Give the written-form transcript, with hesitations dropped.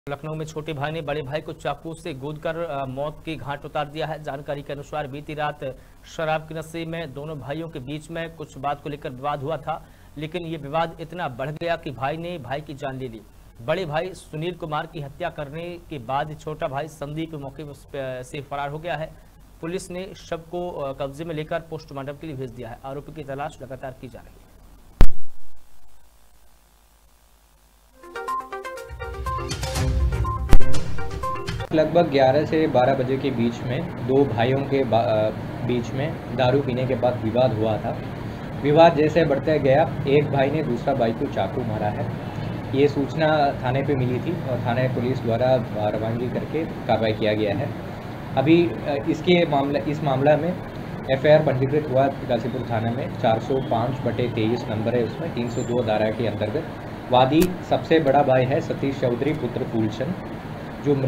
लखनऊ में छोटे भाई ने बड़े भाई को चाकू से गोदकर मौत के घाट उतार दिया है। जानकारी के अनुसार बीती रात शराब के नशे में दोनों भाइयों के बीच में कुछ बात को लेकर विवाद हुआ था, लेकिन ये विवाद इतना बढ़ गया कि भाई ने भाई की जान ले ली। बड़े भाई सुनील कुमार की हत्या करने के बाद छोटा भाई संदीप मौके से फरार हो गया है। पुलिस ने शव को कब्जे में लेकर पोस्टमार्टम के लिए भेज दिया है। आरोपी की तलाश लगातार की जा रही है। लगभग 11 से 12 बजे के बीच में दो भाइयों के बीच में दारू पीने के बाद विवाद हुआ था। विवाद जैसे बढ़ते गया, एक भाई ने दूसरा भाई को चाकू मारा है। ये सूचना थाने पे मिली थी और थाने पुलिस द्वारा रवानगी करके कार्रवाई किया गया है। अभी इस मामला में एफआईआर पंजीकृत हुआ गाजीपुर थाना में 405/23 नंबर है, उसमें 302 धारा के अंतर्गत। वादी सबसे बड़ा भाई है सतीश चौधरी पुत्र फूलचंद, जो